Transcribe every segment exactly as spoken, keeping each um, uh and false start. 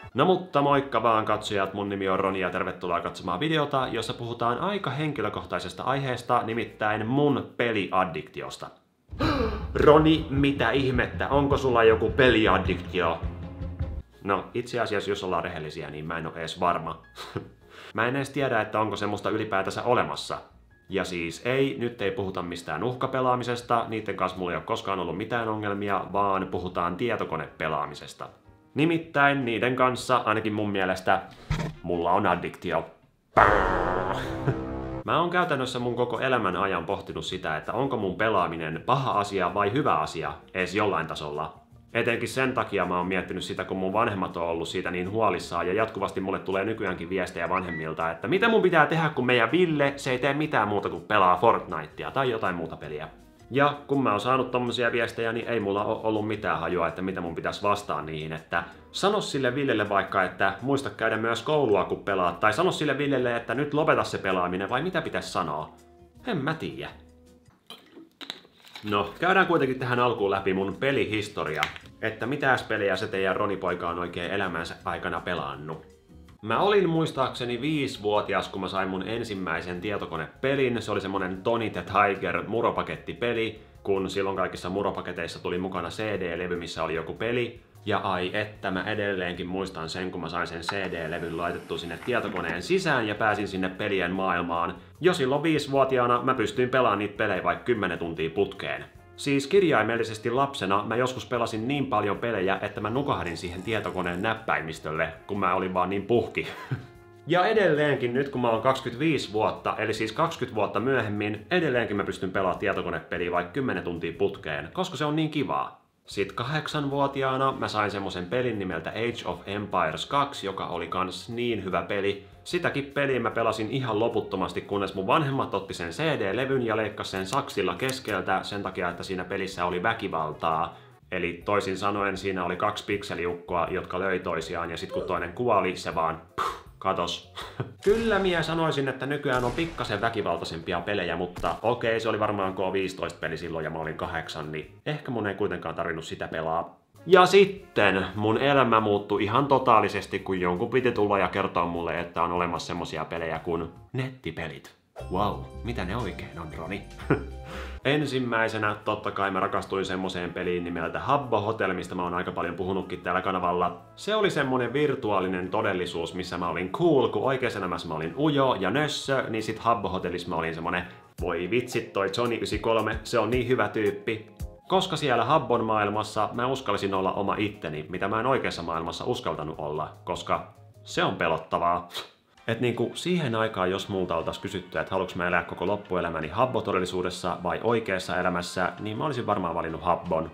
No mutta moikka vaan katsojat, mun nimi on Roni ja tervetuloa katsomaan videota, jossa puhutaan aika henkilökohtaisesta aiheesta, nimittäin mun peliaddiktiosta. Roni, mitä ihmettä, onko sulla joku peliaddiktio? No itse asiassa jos ollaan rehellisiä, niin mä en oo edes varma. Mä en edes tiedä, että onko semmoista ylipäätänsä olemassa. Ja siis ei, nyt ei puhuta mistään uhkapelaamisesta, niiden kanssa mulla ei ole koskaan ollut mitään ongelmia, vaan puhutaan tietokonepelaamisesta. Nimittäin niiden kanssa, ainakin mun mielestä, mulla on addiktio. Mä oon käytännössä mun koko elämän ajan pohtinut sitä, että onko mun pelaaminen paha asia vai hyvä asia, edes jollain tasolla. Etenkin sen takia mä oon miettinyt sitä, kun mun vanhemmat on ollut siitä niin huolissaan ja jatkuvasti mulle tulee nykyäänkin viestejä vanhemmilta, että mitä mun pitää tehdä, kun meidän Ville, se ei tee mitään muuta kuin pelaa Fortnitea tai jotain muuta peliä. Ja kun mä oon saanut tommosia viestejä, niin ei mulla ole ollut mitään hajua, että mitä mun pitäisi vastaa niihin, että sano sille Villelle vaikka, että muista käydä myös koulua kun pelaat, tai sano sille Villelle, että nyt lopeta se pelaaminen, vai mitä pitäisi sanoa? En mä tiedä. No, käydään kuitenkin tähän alkuun läpi mun pelihistoria, että mitäs pelejä se teidän Roni-poika on oikein elämänsä aikana pelannut. Mä olin muistaakseni viisivuotias, kun mä sain mun ensimmäisen tietokonepelin. Se oli semmonen Tony the Tiger muropakettipeli, kun silloin kaikissa muropaketeissa tuli mukana C D-levy, missä oli joku peli. Ja ai että, mä edelleenkin muistan sen, kun mä sain sen C D-levyn laitettua sinne tietokoneen sisään ja pääsin sinne pelien maailmaan. Jo silloin viisivuotiaana mä pystyin pelaamaan niitä pelejä vaikka kymmenen tuntia putkeen. Siis kirjaimellisesti lapsena mä joskus pelasin niin paljon pelejä, että mä nukahdin siihen tietokoneen näppäimistölle, kun mä olin vaan niin puhki. Ja edelleenkin nyt kun mä oon kaksikymmentäviisi vuotta, eli siis kaksikymmentä vuotta myöhemmin, edelleenkin mä pystyn pelaamaan tietokonepeliä vaikka kymmenen tuntia putkeen, koska se on niin kivaa. Sitten kahdeksanvuotiaana mä sain semmosen pelin nimeltä Age of Empires kaksi, joka oli kans niin hyvä peli. Sitäkin peliä mä pelasin ihan loputtomasti, kunnes mun vanhemmat otti sen C D-levyn ja leikkasi sen saksilla keskeltä sen takia, että siinä pelissä oli väkivaltaa. Eli toisin sanoen siinä oli kaksi pikseliukkoa, jotka löi toisiaan ja sit kun toinen kuoli, se vaan puh, katos. Kyllä minä sanoisin, että nykyään on pikkasen väkivaltaisempia pelejä, mutta okei, se oli varmaan K viisitoista peli silloin ja mä olin kahdeksan, niin ehkä mun ei kuitenkaan tarvinnut sitä pelaa. Ja sitten mun elämä muuttui ihan totaalisesti, kun jonkun piti tulla ja kertoa mulle, että on olemassa semmosia pelejä kuin nettipelit. Wow, mitä ne oikein on, Roni? Ensimmäisenä totta kai mä rakastuin semmoseen peliin nimeltä Habbo Hotel, mistä mä oon aika paljon puhunutkin täällä kanavalla. Se oli semmonen virtuaalinen todellisuus, missä mä olin cool, kun oikeassa elämässä mä olin ujo ja nössö, niin sit Habbo Hotellissa mä olin semmonen voi vitsit toi Johnny yhdeksänkymmentäkolme, se on niin hyvä tyyppi. Koska siellä Habbon maailmassa mä uskallisin olla oma itteni, mitä mä en oikeassa maailmassa uskaltanut olla, koska se on pelottavaa. Et niinku siihen aikaan, jos multa oltais kysytty, että haluanko mä elää koko loppuelämäni Habbo-todellisuudessa vai oikeassa elämässä, niin mä olisin varmaan valinnut Habbon.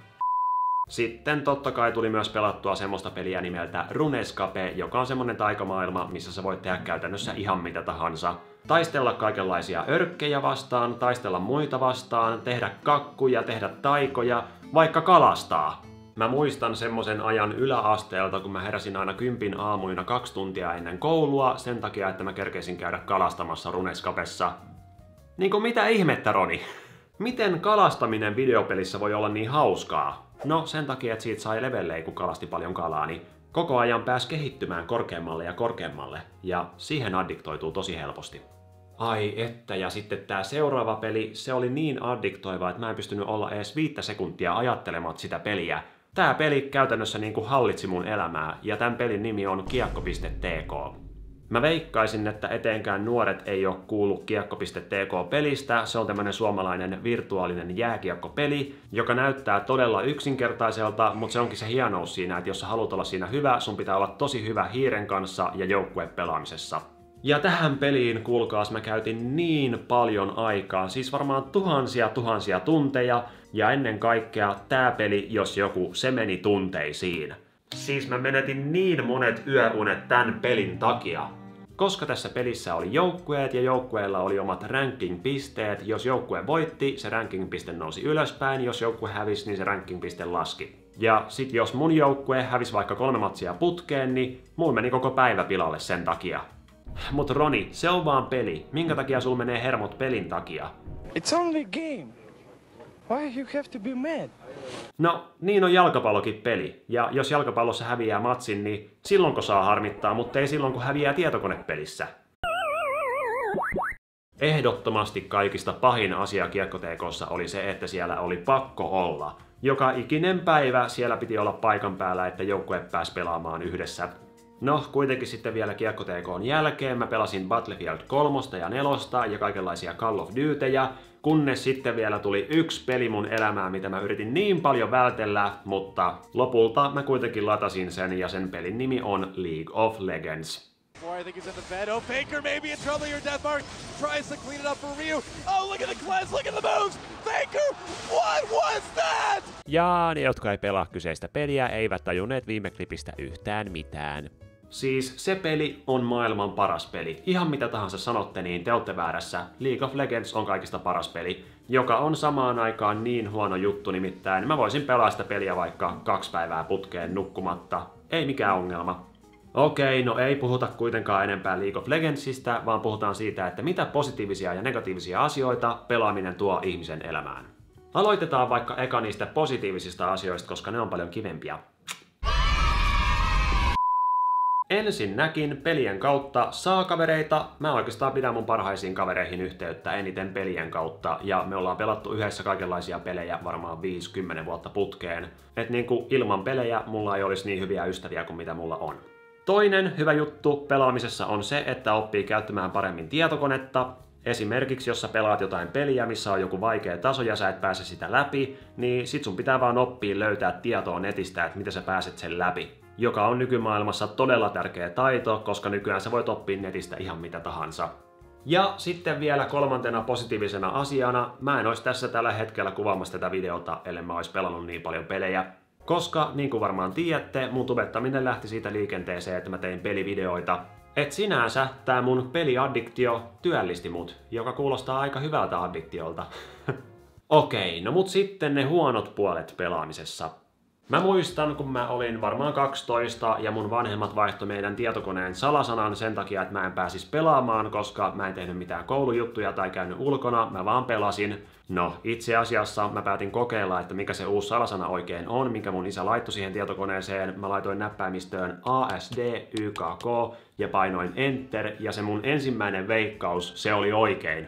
Sitten totta kai tuli myös pelattua semmoista peliä nimeltä Runescape, joka on semmonen taikamaailma, missä sä voit tehdä käytännössä ihan mitä tahansa. Taistella kaikenlaisia örkkejä vastaan, taistella muita vastaan, tehdä kakkuja, tehdä taikoja, vaikka kalastaa. Mä muistan semmosen ajan yläasteelta, kun mä heräsin aina kympin aamuina kaksi tuntia ennen koulua sen takia, että mä kerkeisin käydä kalastamassa Runescapessa. Niinku mitä ihmettä, Roni? Miten kalastaminen videopelissä voi olla niin hauskaa? No sen takia, että siitä sai levellejä, kun kalasti paljon kalaa, niin koko ajan pääsi kehittymään korkeammalle ja korkeammalle. Ja siihen addiktoituu tosi helposti. Ai että, ja sitten tää seuraava peli, se oli niin addiktoiva, että mä en pystynyt olla edes viittä sekuntia ajattelemaan sitä peliä. Tää peli käytännössä niinku hallitsi mun elämää, ja tän pelin nimi on Kiekko piste T K. Mä veikkaisin, että etenkään nuoret ei oo kuullut Kiekko piste T K-pelistä. Se on tämmönen suomalainen virtuaalinen jääkiekkopeli, joka näyttää todella yksinkertaiselta, mutta se onkin se hienous siinä, että jos sä haluat olla siinä hyvä, sun pitää olla tosi hyvä hiiren kanssa ja joukkuepelaamisessa. Ja tähän peliin, kuulkaas, mä käytin niin paljon aikaa, siis varmaan tuhansia tuhansia tunteja, ja ennen kaikkea tää peli, jos joku, se meni tunteisiin. Siis mä menetin niin monet yöunet tän pelin takia. Koska tässä pelissä oli joukkueet ja joukkueilla oli omat ranking-pisteet, jos joukkue voitti, se ranking-piste nousi ylöspäin, jos joukkue hävisi, niin se ranking-piste laski. Ja sit jos mun joukkue hävisi vaikka kolme matsia putkeen, niin mulla meni koko päivä pilalle sen takia. Mut Roni, se on vaan peli. Minkä takia sul menee hermot pelin takia? It's only a game. Why you have to be mad? No, niin on jalkapallokin peli. Ja jos jalkapallossa häviää matsin, niin silloinko saa harmittaa, mutta ei silloin kun häviää tietokonepelissä. Ehdottomasti kaikista pahin asia Kiekko-TK:ssa oli se, että siellä oli pakko olla. Joka ikinen päivä siellä piti olla paikan päällä, että joukkue pääsi pelaamaan yhdessä. No, kuitenkin sitten vielä Kiekko-TK:n jälkeen mä pelasin Battlefield kolme ja neljä ja kaikenlaisia Call of Dutyjä, kunnes sitten vielä tuli yksi peli mun elämään, mitä mä yritin niin paljon vältellä, mutta lopulta mä kuitenkin latasin sen ja sen pelin nimi on League of Legends. I think he's in the bed. Oh, Faker maybe in trouble here. Deathmark tries to clean it up for Ryu. Oh, look at the cleanse, look at the moves! Faker, what was that? Ja ne, jotka ei pelaa kyseistä peliä, eivät tajunneet viime klipistä yhtään mitään. Siis se peli on maailman paras peli. Ihan mitä tahansa sanotte, niin te olette väärässä. League of Legends on kaikista paras peli, joka on samaan aikaan niin huono juttu, nimittäin mä voisin pelaa sitä peliä vaikka kaksi päivää putkeen nukkumatta. Ei mikään ongelma. Okei, no ei puhuta kuitenkaan enempää League of Legendsista, vaan puhutaan siitä, että mitä positiivisia ja negatiivisia asioita pelaaminen tuo ihmisen elämään. Aloitetaan vaikka eka niistä positiivisista asioista, koska ne on paljon kivempiä. Ensinnäkin pelien kautta saa kavereita. Mä oikeastaan pidän mun parhaisiin kavereihin yhteyttä eniten pelien kautta, ja me ollaan pelattu yhdessä kaikenlaisia pelejä varmaan viisi kymmenen vuotta putkeen. Et niinku ilman pelejä mulla ei olisi niin hyviä ystäviä kuin mitä mulla on. Toinen hyvä juttu pelaamisessa on se, että oppii käyttämään paremmin tietokonetta. Esimerkiksi jos sä pelaat jotain peliä, missä on joku vaikea taso ja sä et pääse sitä läpi, niin sit sun pitää vaan oppia löytää tietoa netistä, että miten sä pääset sen läpi. Joka on nykymaailmassa todella tärkeä taito, koska nykyään sä voit oppia netistä ihan mitä tahansa. Ja sitten vielä kolmantena positiivisena asiana, mä en ois tässä tällä hetkellä kuvaamassa tätä videota, ellei mä ois pelannut niin paljon pelejä. Koska, niin kuin varmaan tiedätte, mun tubettaminen lähti siitä liikenteeseen, että mä tein pelivideoita. Et sinänsä tää mun peliaddiktio työllisti mut, joka kuulostaa aika hyvältä addiktiolta. Okei, no mut sitten ne huonot puolet pelaamisessa. Mä muistan, kun mä olin varmaan kaksitoista ja mun vanhemmat vaihtoi meidän tietokoneen salasanan sen takia, että mä en pääsis pelaamaan, koska mä en tehnyt mitään koulujuttuja tai käynyt ulkona, mä vaan pelasin. No, itse asiassa mä päätin kokeilla, että mikä se uusi salasana oikein on, minkä mun isä laittoi siihen tietokoneeseen. Mä laitoin näppäimistöön A S D Y K K ja painoin Enter, ja se mun ensimmäinen veikkaus, se oli oikein.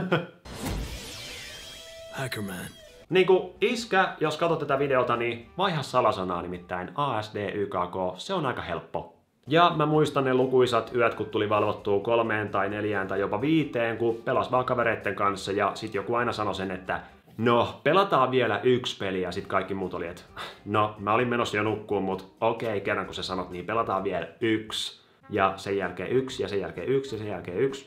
Hackerman. Niinku iskä, jos katsot tätä videota, niin vaiha salasanaa, nimittäin A S D Y K K, se on aika helppo. Ja mä muistan ne lukuisat yöt, kun tuli valvottua kolmeen tai neljään tai jopa viiteen, kun pelas vaan kavereitten kanssa ja sit joku aina sanoi sen, että no, pelataan vielä yksi peli, ja sit kaikki muut oli, että no, mä olin menossa jo nukkuun, mut okei, kerran kun sä sanot, niin pelataan vielä yksi. Ja sen jälkeen yksi, ja sen jälkeen yksi, ja sen jälkeen yksi.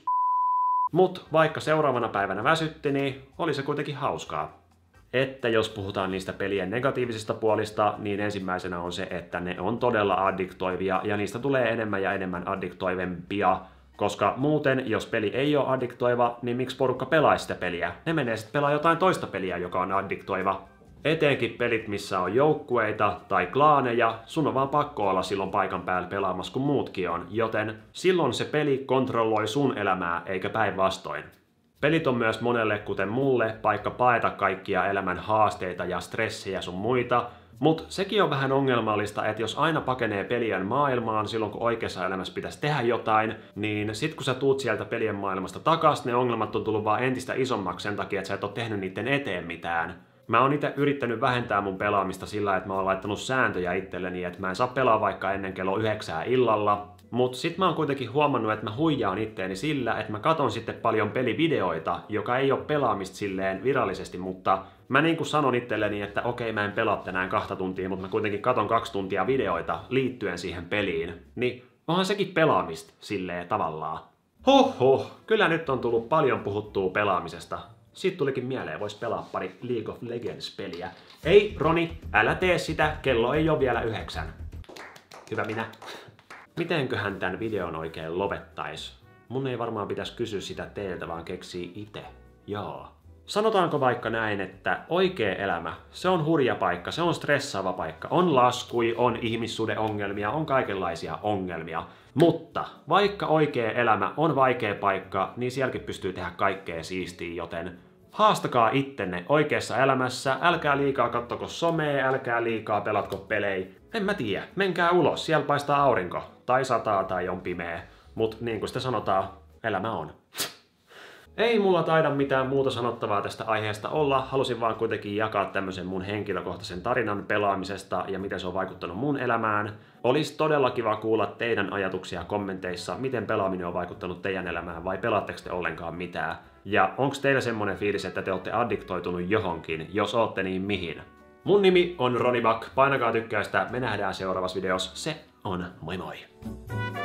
Mut vaikka seuraavana päivänä väsytti, niin oli se kuitenkin hauskaa. Että jos puhutaan niistä pelien negatiivisista puolista, niin ensimmäisenä on se, että ne on todella addiktoivia, ja niistä tulee enemmän ja enemmän addiktoivempia. Koska muuten, jos peli ei ole addiktoiva, niin miksi porukka pelaisi sitä peliä? Ne menee sitten pelaa jotain toista peliä, joka on addiktoiva. Etenkin pelit, missä on joukkueita tai klaaneja, sun on vaan pakko olla silloin paikan päällä pelaamassa, kun muutkin on, joten silloin se peli kontrolloi sun elämää, eikä päinvastoin. Pelit on myös monelle, kuten mulle, paikka paeta kaikkia elämän haasteita ja stressejä sun muita, mutta sekin on vähän ongelmallista, että jos aina pakenee pelien maailmaan silloin, kun oikeassa elämässä pitäisi tehdä jotain, niin sit kun sä tuut sieltä pelien maailmasta takas, ne ongelmat on tullut vaan entistä isommaksi sen takia, että sä et ole tehnyt niiden eteen mitään. Mä oon itse yrittänyt vähentää mun pelaamista sillä, että mä oon laittanut sääntöjä itselleni, että mä en saa pelaa vaikka ennen kello yhdeksää illalla. Mut sit mä oon kuitenkin huomannut, että mä huijaan itteeni sillä, että mä katon sitten paljon pelivideoita, joka ei ole pelaamista silleen virallisesti, mutta mä niin kuin sanon itselleni, että okei, mä en pelaa tänään kahta tuntia, mutta mä kuitenkin katon kaksi tuntia videoita liittyen siihen peliin. Niin onhan sekin pelaamista silleen tavallaan. Hoho, kyllä nyt on tullut paljon puhuttua pelaamisesta. Siitä tulikin mieleen, vois pelaa pari League of Legends-peliä. Ei, Roni, älä tee sitä, kello ei ole vielä yhdeksän. Hyvä minä. Mitenköhän tän videon oikein lopettais? Mun ei varmaan pitäisi kysyä sitä teiltä, vaan keksii itse. Jaa. Sanotaanko vaikka näin, että oikea elämä, se on hurja paikka, se on stressaava paikka, on laskui, on ihmissuhdeongelmia, on kaikenlaisia ongelmia. Mutta vaikka oikea elämä on vaikea paikka, niin sielläkin pystyy tehdä kaikkea siistiä, joten Haastakaa ittenne oikeassa elämässä, älkää liikaa kattoko somea, älkää liikaa pelatko pelejä. En mä tiedä, menkää ulos, siellä paistaa aurinko, tai sataa tai on pimeä. Mut niin kuin sitä sanotaan, elämä on. Ei mulla taida mitään muuta sanottavaa tästä aiheesta olla, halusin vaan kuitenkin jakaa tämmöisen mun henkilökohtaisen tarinan pelaamisesta ja miten se on vaikuttanut mun elämään. Olisi todella kiva kuulla teidän ajatuksia kommenteissa, miten pelaaminen on vaikuttanut teidän elämään vai pelaatteko te ollenkaan mitään. Ja onko teillä semmonen fiilis, että te olette addiktoitunut johonkin, jos ootte niin mihin? Mun nimi on Ronibak, painakaa tykkäystä, me nähdään seuraavassa videossa, se on moi moi!